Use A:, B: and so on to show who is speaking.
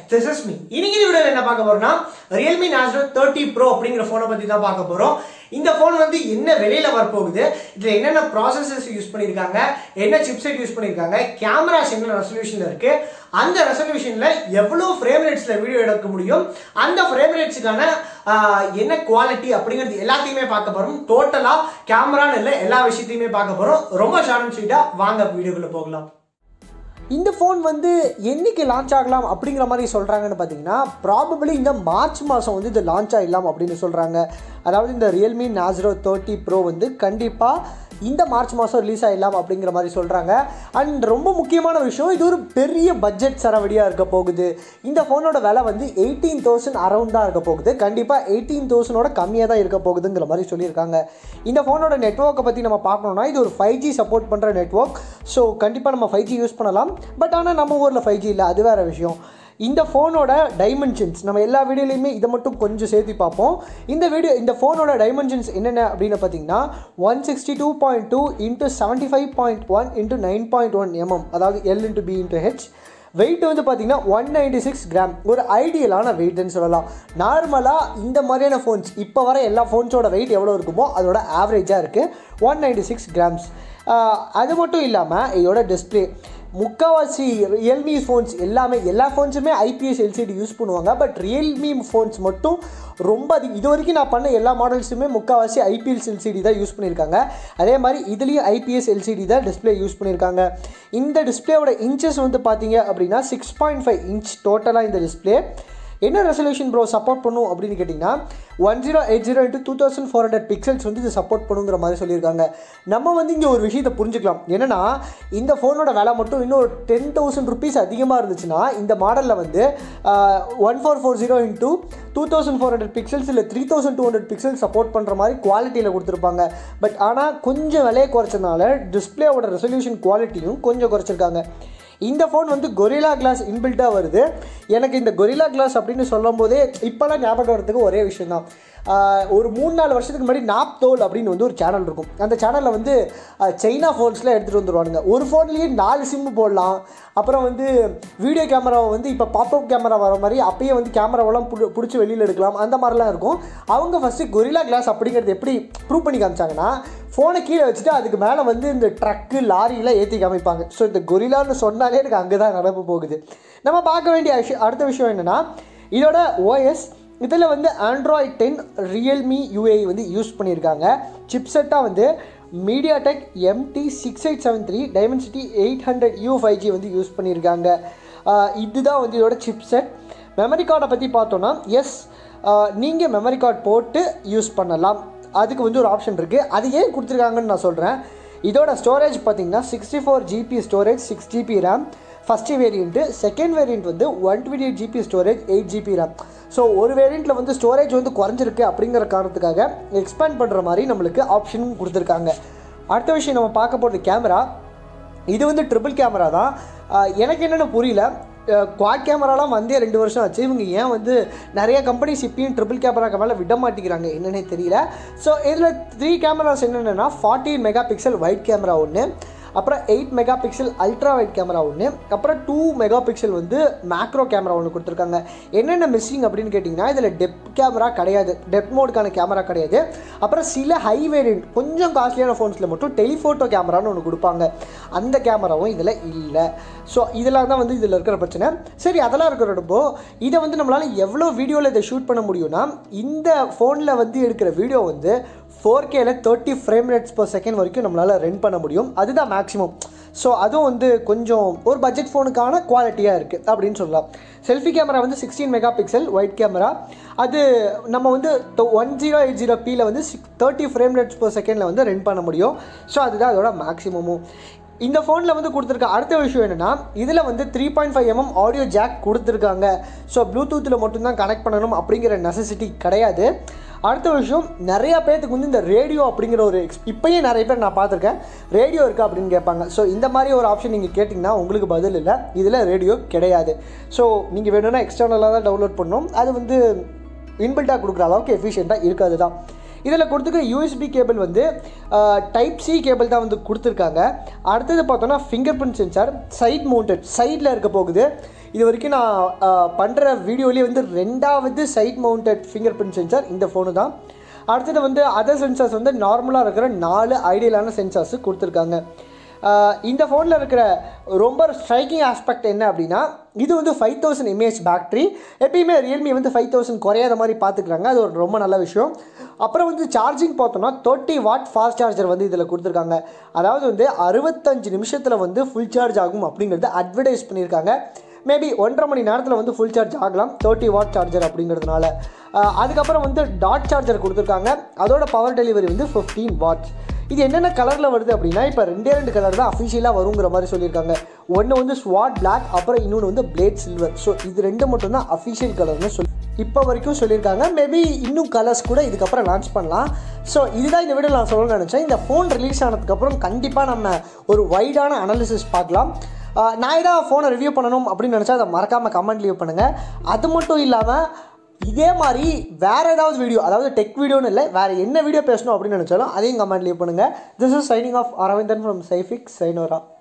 A: This is me. இன்னைக்கு இந்த வீடியோல என்ன பார்க்க போறோம்னா Realme Nano 30 Pro அப்படிங்கற போனை பத்தி தான் பார்க்க போறோம். இந்த போன் வந்து என்ன விலையில வர போகுது, இதுல என்னென்ன ப்ராசஸர்ஸ் யூஸ் பண்ணிருக்காங்க, என்ன சிப்செட் யூஸ் பண்ணிருக்காங்க, கேமராஸ் என்ன ரெசல்யூஷன்ல இருக்கு, அந்த ரெசல்யூஷன்ல எவ்வளவு ஃப்ரேம் ரேட்ஸ்ல வீடியோ எடுக்க முடியும், அந்த ஃப்ரேம் ரேட்ஸ்க்கான என்ன குவாலிட்டி அப்படிங்கிறது எல்லாத்தையுமே பார்க்க போறோம். டோட்டலா கேமரான்னு இல்ல எல்லா விஷயத்தையுமே பார்க்க போறோம். ரொம்ப ஷார்ட் அண்ட் ஸ்வீட்டா வாங்க வீடியோக்குள்ள போகலாம். இந்த ஃபோன் வந்து என்னைக்கு லான்ச் ஆகலாம் அப்படிங்கிற மாதிரி சொல்கிறாங்கன்னு பார்த்தீங்கன்னா ப்ராபபிளி இந்த மார்ச் மாதம் வந்து இது லான்ச் ஆகிடலாம் அப்படின்னு சொல்கிறாங்க. அதாவது இந்த Realme Nano 30 Pro வந்து கண்டிப்பாக இந்த மார்ச் மாதம் ரிலீஸ் ஆகிடலாம் அப்படிங்கிற மாதிரி சொல்கிறாங்க. அண்ட் ரொம்ப முக்கியமான விஷயம், இது ஒரு பெரிய பட்ஜெட் சரவடியாக இருக்க போகுது. இந்த ஃபோனோட விலை வந்து 18,000 அரௌண்ட் தான் இருக்க போகுது. கண்டிப்பாக 18,000 கம்மியாக தான் இருக்க போகுதுங்கிற மாதிரி சொல்லியிருக்காங்க. இந்த ஃபோனோட நெட்வொர்க்கை பற்றி நம்ம பார்க்கணுன்னா இது ஒரு 5G சப்போர்ட் பண்ணுற நெட்வொர்க். ஸோ கண்டிப்பாக நம்ம 5G யூஸ் பண்ணலாம். பட் ஆனால் நம்ம ஊரில் 5G இல்லை, அது வேறு விஷயம். இந்த ஃபோனோட டைமென்ஷன்ஸ் நம்ம எல்லா வீடியோலையுமே இதை மட்டும் கொஞ்சம் சேர்த்து பார்ப்போம். இந்த ஃபோனோட டைமென்ஷன்ஸ் என்னென்ன அப்படின்னு பார்த்தீங்கன்னா 162.2 × 75.1 × 9.1 mm, அதாவது L/B/H. வெயிட் வந்து பார்த்தீங்கன்னா 196 கிராம், ஒரு ஐடியலான வெயிட்னு சொல்லலாம். நார்மலாக இந்த மாதிரியான ஃபோன்ஸ் இப்போ வர எல்லா ஃபோன்ஸோட வெயிட் எவ்வளோ இருக்குமோ அதோட ஆவரேஜாக இருக்குது 196 கிராம்ஸ். அது மட்டும் இல்லாமல் இதோட டிஸ்பிளே முக்கால்வாசி ரியல்மி ஃபோன்ஸ் எல்லா ஃபோன்ஸுமே IPS LCD யூஸ் பண்ணுவாங்க. பட் ரியல்மி ஃபோன்ஸ் மட்டும் ரொம்ப இது வரைக்கும் நான் பண்ண எல்லா மாடல்ஸுமே முக்கால்வாசி IPS LCD தான் யூஸ் பண்ணியிருக்காங்க. அதே மாதிரி இதுலேயும் IPS LCD தான் டிஸ்பிளே யூஸ் பண்ணியிருக்காங்க. இந்த டிஸ்பிளேயோட இன்ச்சஸ் வந்து பார்த்தீங்க அப்படின்னா 6.5 இன்ச் டோட்டலாக இந்த டிஸ்பிளே. என்ன ரெசல்யூஷன் ப்ரோ சப்போர்ட் பண்ணும் அப்படின்னு கேட்டிங்கன்னா 1080 × 2400 பிக்சல்ஸ் வந்து இது சப்போர்ட் பண்ணுங்கிற மாதிரி சொல்லியிருக்காங்க. நம்ம வந்து இங்கே ஒரு விஷயத்தை புரிஞ்சுக்கலாம். என்னென்னா இந்த ஃபோனோட விலை மட்டும் இன்னும் ஒரு 10,000 rupees அதிகமாக இருந்துச்சுன்னா இந்த மாடலில் வந்து 1440 × 2400 பிக்சல்ஸ் இல்லை 3200 பிக்சல்ஸ் சப்போர்ட் பண்ணுற மாதிரி குவாலிட்டியில் கொடுத்துருப்பாங்க. பட் ஆனால் கொஞ்சம் விலையை குறைச்சதுனால டிஸ்பிளேவோட ரெசல்யூஷன் குவாலிட்டியும் கொஞ்சம் குறைச்சிருக்காங்க. இந்த ஃபோன் வந்து கொரில்லா கிளாஸ் இன்பில்ட்டாக வருது. எனக்கு இந்த கொரில்லா கிளாஸ் அப்படின்னு சொல்லும் போதே இப்போலாம் ஞாபகம் வரதுக்கு ஒரே விஷயம் தான். ஒரு 3-4 வருஷத்துக்கு முன்னாடி நாப்தோல் அப்படின்னு வந்து ஒரு சேனல் இருக்கும். அந்த சேனலில் வந்து சைனா ஃபோன்ஸ்லாம் எடுத்துகிட்டு வந்துடுவானுங்க. ஒரு ஃபோன்லேயே 4 சிம்மு போடலாம். அப்புறம் வந்து வீடியோ கேமராவை வந்து இப்போ பாப்அப் கேமரா வர மாதிரி அப்பயே வந்து கேமராவெல்லாம் பிடிச்சி வெளியில் எடுக்கலாம், அந்த மாதிரிலாம் இருக்கும். அவங்க ஃபஸ்ட்டு கொரில்லா கிளாஸ் அப்படிங்கிறது எப்படி ப்ரூவ் பண்ணி காமிச்சாங்கன்னா ஃபோனை கீழே வச்சுட்டு அதுக்கு மேலே வந்து இந்த ட்ரக்கு லாரியில் ஏற்றி காமிப்பாங்க. ஸோ இந்த கொரில்லான்னு சொன்னாலே எனக்கு அங்கே தான் நடப்பு போகுது. நம்ம பார்க்க வேண்டிய அடுத்த விஷயம் என்னென்னா இதோட OS. இதில் வந்து Android 10 Realme UI வந்து யூஸ் பண்ணியிருக்காங்க. சிப்செட்டாக வந்து MediaTek MT6873 Dimensity 800U 5G வந்து யூஸ் பண்ணியிருக்காங்க. இதுதான் வந்து இதோட சிப்செட். மெமரி கார்டை பற்றி பார்த்தோன்னா நீங்கள் மெமரி கார்டு போட்டு யூஸ் பண்ணலாம். அதுக்கு வந்து ஒரு ஆப்ஷன் இருக்குது. அது ஏன் கொடுத்துருக்காங்கன்னு நான் சொல்கிறேன். இதோட ஸ்டோரேஜ் பார்த்திங்கன்னா 64 GB storage, 6 GB RAM first variant. Second variant வந்து 128 GB storage, 8 GB RAM. So ஒரு வேரியண்ட்டில் வந்து ஸ்டோரேஜ் வந்து குறைஞ்சிருக்கு அப்படிங்கிற காரணத்துக்காக எக்ஸ்பேண்ட் பண்ணுற மாதிரி நம்மளுக்கு ஆப்ஷனும் கொடுத்துருக்காங்க. அடுத்த விஷயம் நம்ம பார்க்க போகிறது கேமரா. இது வந்து ட்ரிபிள் கேமரா தான். எனக்கு என்னென்னு புரியல, குவாட் கேமராலாம் வந்தே 2 வருஷம் ஆச்சு. இவங்க ஏன் வந்து நிறைய கம்பெனிஸ் இப்பயும் ட்ரிபிள் கேமராக்கு மேலே விட மாட்டேங்கிறாங்க என்னன்னே தெரியல. ஸோ இதில் 3 கேமராஸ் என்னென்னா 14 MP வைட் கேமரா ஒன்று, அப்புறம் 8 MP அல்ட்ரா வைட் கேமரா ஒன்று, அப்புறம் 2 MP வந்து மேக்ரோ கேமரா ஒன்று கொடுத்துருக்காங்க. என்னென்ன மிஸ்ஸிங் அப்படின்னு கேட்டிங்கன்னா இதில் டெப்த் கேமரா கிடையாது, டெப்த் மோடுக்கான கேமரா கிடையாது. அப்புறம் சில ஹை வேரியண்ட் கொஞ்சம் காஸ்ட்லியான ஃபோன்ஸில் மட்டும் டெலிஃபோட்டோ கேமரான்னு ஒன்று கொடுப்பாங்க, அந்த கேமராவும் இதில் இல்லை. ஸோ இதெல்லாம் தான் வந்து இதில் இருக்கிற பிரச்சனை. சரி, அதெல்லாம் இருக்கிறப்போ இதை வந்து நம்மளால் எவ்வளோ வீடியோவில் இதை ஷூட் பண்ண முடியும்னா இந்த ஃபோனில் வந்து எடுக்கிற வீடியோ வந்து 4Kல 30 ஃப்ரேம் ரேட்ஸ் per செகண்ட் வரைக்கும் நம்மளால் ரன் பண்ண முடியும். அதுதான் மேக்ஸிமம். ஸோ அதுவும் வந்து கொஞ்சம் ஒரு பட்ஜெட் ஃபோனுக்கான குவாலிட்டியாக இருக்குது அப்படின்னு சொல்லலாம். செல்ஃபி கேமரா வந்து 16 MP ஒயிட் கேமரா. அது நம்ம வந்து 1080p வந்து 30 ஃப்ரேம் ரேட்ஸ் per செகண்டில் வந்து ரன் பண்ண முடியும். ஸோ அதுதான் அதோட மேக்ஸிமமும். இந்த ஃபோனில் வந்து கொடுத்துருக்க அடுத்த விஷயம் என்னென்னா இதில் வந்து 3.5 mm ஆடியோ ஜாக் கொடுத்துருக்காங்க. ஸோ ப்ளூடூத்தில் மட்டும்தான் கனெக்ட் பண்ணணும் அப்படிங்கிற நெசசிட்டி கிடையாது. அடுத்த விஷயம், நிறையா பேர்த்துக்கு வந்து இந்த ரேடியோ அப்படிங்கிற ஒரு இப்போயே நிறைய பேர் நான் பார்த்துருக்கேன் ரேடியோ இருக்கா அப்படின்னு கேட்பாங்க. ஸோ இந்த மாதிரி ஒரு ஆப்ஷன் நீங்கள் கேட்டிங்கன்னா உங்களுக்கு பதில் இல்லை, இதில் ரேடியோ கிடையாது. ஸோ நீங்கள் வேணும்னா எக்ஸ்டர்னலாக தான் டவுன்லோட் பண்ணணும். அது வந்து இன்பில்ட்டாக கொடுக்குற அளவுக்கு எஃபிஷியண்ட்டாக இருக்காது தான். இதில் கொடுத்துருக்க USB கேபிள் வந்து டைப் C கேபிள் தான் வந்து கொடுத்துருக்காங்க. அடுத்தது பார்த்தோன்னா fingerprint sensor side mounted சைடில் இருக்க போகுது. இது வரைக்கும் நான் பண்ணுற வீடியோலேயே வந்து 2வது side mounted fingerprint sensor இந்த ஃபோனு தான். அடுத்தது வந்து அதர் சென்சார்ஸ் வந்து நார்மலாக இருக்கிற 4 ஐடியலான சென்சார்ஸு கொடுத்துருக்காங்க. இந்த ஃபோனில் இருக்கிற ரொம்ப ஸ்ட்ரைக்கிங் ஆஸ்பெக்ட் என்ன அப்படின்னா, இது வந்து 5000 mAh பேட்ரி. எப்பயுமே ரியல்மி வந்து 5000 குறையாத மாதிரி பார்த்துக்கிறாங்க, அது ஒரு ரொம்ப நல்ல விஷயம். அப்புறம் வந்து சார்ஜிங் பார்த்தோம்னா 30 வாட் ஃபாஸ்ட் சார்ஜர் வந்து இதில் கொடுத்துருக்காங்க. அதாவது வந்து 65 நிமிஷத்தில் வந்து ஃபுல் சார்ஜ் ஆகும் அப்படிங்கிறது அட்வர்டைஸ் பண்ணியிருக்காங்க. மேபி 1.5 மணி நேரத்தில் வந்து ஃபுல் சார்ஜ் ஆகலாம் 30 வாட் சார்ஜர் அப்படிங்கிறதுனால. அதுக்கப்புறம் வந்து டாட் சார்ஜர் கொடுத்துருக்காங்க. அதோட பவர் டெலிவரி வந்து 15 வாட்ஸ். இது என்னென்ன கலரில் வருது அப்படின்னா, இப்போ 2 கலர் தான் அஃபிஷியலாக வருங்கிற மாதிரி சொல்லியிருக்காங்க. ஒன்று வந்து ஸ்வாட் பிளாக், அப்புறம் இன்னொன்று வந்து பிளேட் சில்வர். ஸோ இது 2 மட்டும் தான் அஃபிஷியல் கலர்னு இப்போ வரைக்கும் சொல்லியிருக்காங்க. மேபி இன்னும் கலர்ஸ் கூட இதுக்கப்புறம் லான்ச் பண்ணலாம். ஸோ இதுதான் இந்த வீடியோ நான் சொல்லணும்னு நினச்சேன். இந்த ஃபோன் ரிலீஸ் ஆனதுக்கப்புறம் கண்டிப்பாக நம்ம ஒரு வைடான அனாலிசிஸ் பார்க்கலாம். நான் ஏதாவது ஃபோனை ரிவ்யூ பண்ணணும் அப்படின்னு நினச்சா அதை மறக்காமல் கமெண்ட் லீவ் பண்ணுங்கள். அது மட்டும் இல்லாமல் இதே மாதிரி வேறு ஏதாவது வீடியோ, அதாவது டெக் வீடியோன்னு இல்லை, வேறு என்ன வீடியோ பேசணும் அப்படின்னு நினச்சாலும் அதையும் கமெண்ட் லீவ் பண்ணுங்கள். This is signing off Aravindan from சைஃபிக் சைனோரா.